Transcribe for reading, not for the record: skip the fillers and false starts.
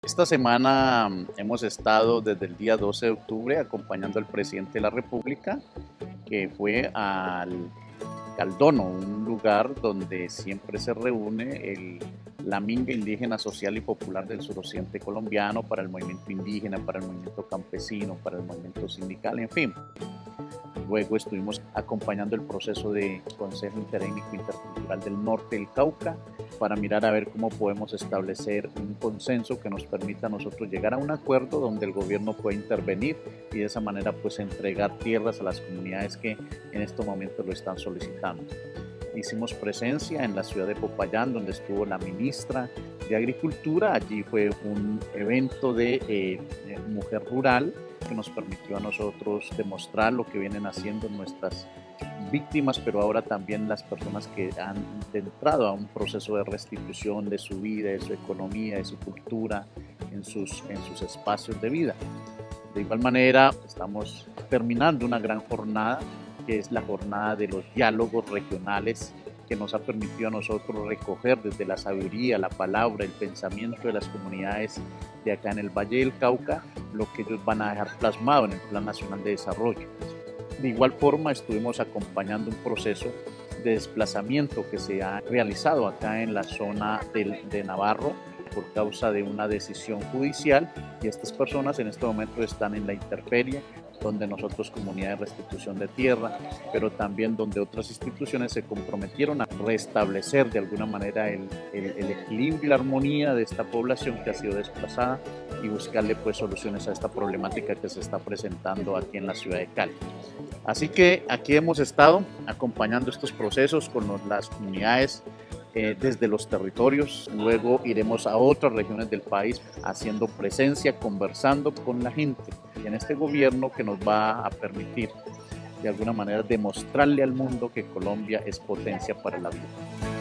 Esta semana hemos estado desde el día 12 de octubre acompañando al presidente de la República, que fue al Caldono, un lugar donde siempre se reúne la minga indígena social y popular del suroccidente colombiano para el movimiento indígena, para el movimiento campesino, para el movimiento sindical, en fin. Luego estuvimos acompañando el proceso de Consejo Interétnico Intercultural del Norte del Cauca para mirar a ver cómo podemos establecer un consenso que nos permita a nosotros llegar a un acuerdo donde el gobierno pueda intervenir y de esa manera pues entregar tierras a las comunidades que en estos momentos lo están solicitando. Hicimos presencia en la ciudad de Popayán, donde estuvo la ministra de Agricultura. Allí fue un evento de mujer rural que nos permitió a nosotros demostrar lo que vienen haciendo nuestras víctimas, pero ahora también las personas que han entrado a un proceso de restitución de su vida, de su economía, de su cultura, en sus espacios de vida. De igual manera, estamos terminando una gran jornada, que es la jornada de los diálogos regionales, que nos ha permitido a nosotros recoger desde la sabiduría, la palabra, el pensamiento de las comunidades de acá en el Valle del Cauca, lo que ellos van a dejar plasmado en el Plan Nacional de Desarrollo. De igual forma, estuvimos acompañando un proceso de desplazamiento que se ha realizado acá en la zona de Navarro por causa de una decisión judicial, y estas personas en este momento están en la intemperie, donde nosotros, comunidad de restitución de tierra, pero también donde otras instituciones se comprometieron a restablecer de alguna manera el equilibrio y la armonía de esta población que ha sido desplazada y buscarle pues soluciones a esta problemática que se está presentando aquí en la ciudad de Cali. Así que aquí hemos estado acompañando estos procesos con las comunidades desde los territorios. Luego iremos a otras regiones del país haciendo presencia, conversando con la gente y en este gobierno que nos va a permitir de alguna manera demostrarle al mundo que Colombia es potencia para la vida.